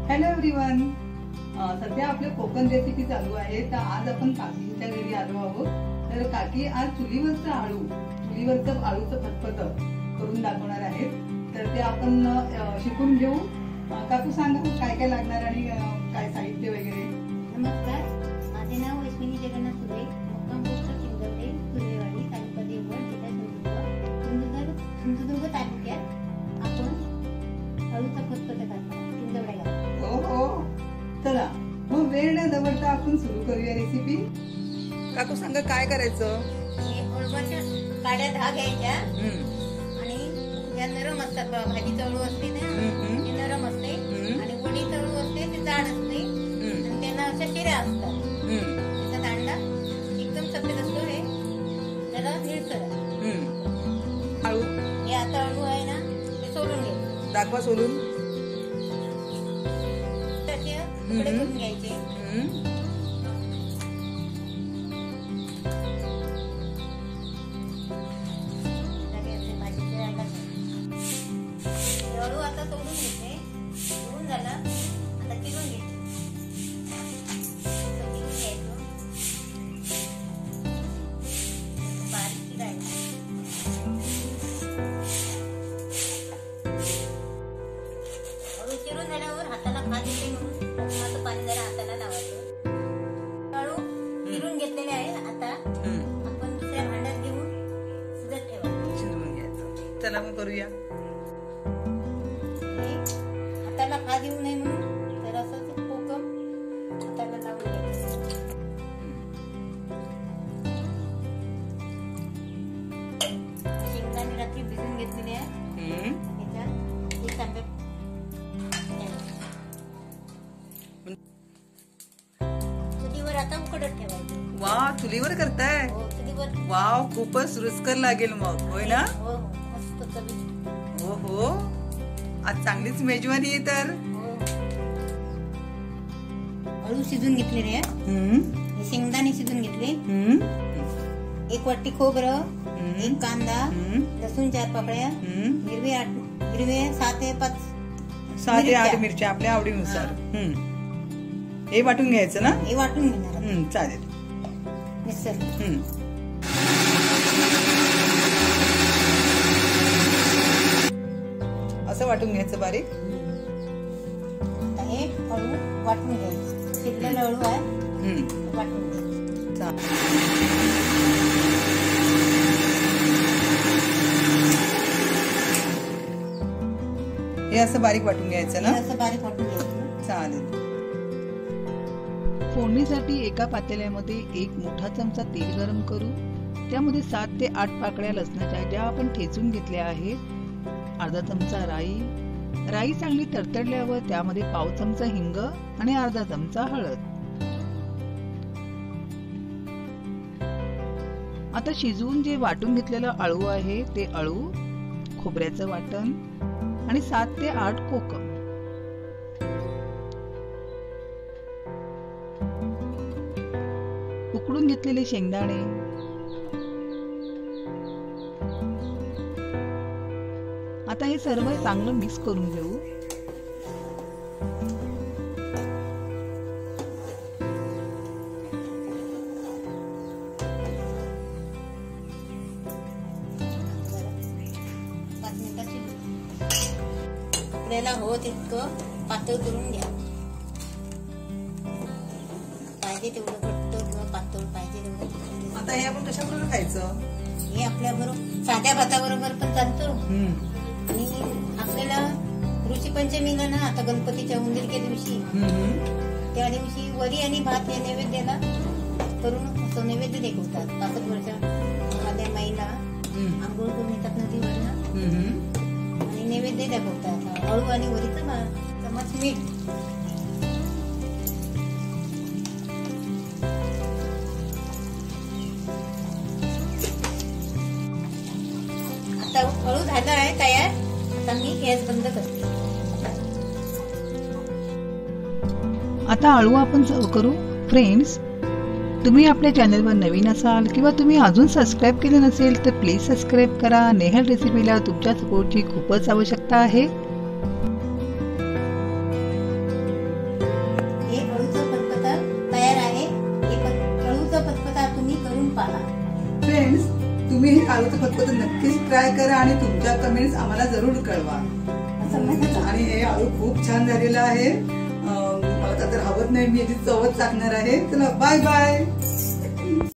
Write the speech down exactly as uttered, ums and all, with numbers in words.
Hello everyone, सध्या आपल्या Konkan recipe चालू आहे. तर आज आपण काकींच्या घरी आलो आहोत. तर काकी आज चुलीवरचं आळू चुलीवरचं आळूचं फतफत करून दाखवणार आहेत. तर ते आपण शिकून घेऊ. काकू सांगा काय काय लागणार आणि काय साहित्य वगैरे. नमस्कार, माझे नाव अश्विनी जगन्नाथ सुरे, मुक्काम पोस्ट चिंचवडे, सुरेवाडी, तालुका देवगड, जिल्हा सिंधुदुर्ग सिंधुदुर्ग तालुक्यात आपण आळूचा फतफत करतो चिंचवड्याला. हो हो, चला मग वेळ न दवडता आपण सुरू करूया रेसिपी. काकू सांगा काय करायचं. अळूच्या काड्या दहा घ्यायच्या आणि ज्या नरम असतात, भाजी चळू असते ना ती नरम असते आणि वडी चळू असते ती जाड असते आणि त्यांना अशा शिऱ्या असतात. त्याचा दांडा एकदम सफेद असतो, हे जरा निळसर. आळू हे आता आळू आहे ना ते सोडून घ्यायचे. दाखवा सोडून. त्याचे तुकडे करून घ्यायचे. आळू आता सोडून घ्यायचे. सोडून झालं आता चिरून घ्यायचे. चिरून घ्यायचं, बारीक चिरायचं. आळू चिरून झाल्यावर हाताला खाज येते म्हणून लसणाचं पाणी जरा हाताला लावायचं. आळू चिरून घेतलेले आहे. आता आपण दुसऱ्या भांड्यात घेऊन शिजत ठेवायचं. शिजवून घ्यायचं. चला मग करूया. हाताला खाज येऊ नये म्हणून जरासं कोकम हाताला लावून घ्यायचं. शेंगदाणे रात्री भिजून घेतलेले आहे. त्याच्यात एक आंबे चुलीवर आता उकडत ठेवायचं. वा, चुलीवर करताय. हो, चुलीवर. वाव, खूपच रुचकर लागेल मग, होय ना. हो, मस्त चवीत. हो हो, आज चांगलीच मेजवानी आहे. तर आळू शिजून घेतलेले आहे. शेंगदाणे शिजून घेतले. एक वाटी खोबरं, एक कांदा, लसूण चार पाकळ्या, हिरवे आठ हिरवे सात ते पाच सात ते आठ मिरच्या आपल्या आवडीनुसार. हे वाटून घ्यायचं ना. हे वाटून घेणार. चालेल. मिक्सर. असं वाटून घ्यायचं बारीक. आता हे आळू वाटून घ्यायचं. शिजलेलं आळू आहे वाटून घ्यायचं. हे असं बारीक वाटून घ्यायचं ना. असं बारीक वाटून घ्यायचं. चालेल. फोडणीसाठी एका पातेल्यामध्ये एक मोठा चमचा तेल गरम करू. त्यामध्ये सात ते आठ पाकळ्या लसणाच्या ज्या आपण ठेचून घेतल्या आहेत, अर्धा चमचा राई. राई चांगली तडतडल्यावर त्यामध्ये पाव चमचा हिंग आणि अर्धा चमचा हळद. आता शिजवून जे वाटून घेतलेलं आळू आहे ते आळू, खोबऱ्याचं वाटण आणि सात ते आठ कोकम. उकडून घेतलेले शेंगदाणे, आता हे सर्व चांगलं मिक्स करून घेऊ. आपल्याला हो तितकं पातळ करून घ्या. पाहिजे तेवढं घट्ट किंवा पातळ पाहिजे तेवढं. आता हे आपण कशाबरोबर खायचं. हे आपल्या बरोबर साध्या भाताबरोबर पण चालतो. आणि आपल्याला ऋषी पंचमीला ना, आता गणपतीच्या उंदीरच्या दिवशी त्या दिवशी वरी आणि भात या नैवेद्याला करून असं नैवेद्य दाखवतात. पासष्ट वर्षाच्या महिला आंघोळ करून येतात नदीवर आणि नैवेद्य दाखवतात. आळू आणि वरीचं भात, चमच मीठ. आता आळू झाला आहे तयार. आता मी गॅस बंद करते. आता आळू आपण सर्व करू. फ्रेंड्स, तुम्ही आपल्या चॅनलवर नवीन असाल किंवा तुम्ही अजून सबस्क्राईब केले नसेल तर प्लीज सबस्क्राईब करा. नेहल रेसिपीला तुमच्या सपोर्टची खूपच आवश्यकता आहे. आळूचा फतफता तुम्ही करून पहा. फ्रेंड्स, तुम्ही हे आळूचं फतफत नक्कीच ट्राय करा आणि तुमच्या कमेंट्स आम्हाला जरूर कळवा. असं म्हणायचं. आणि हे आळू खूप छान झालेलं आहे. मला तर हवत नाही, मी याची चवच टाकणार आहे. चला बाय बाय.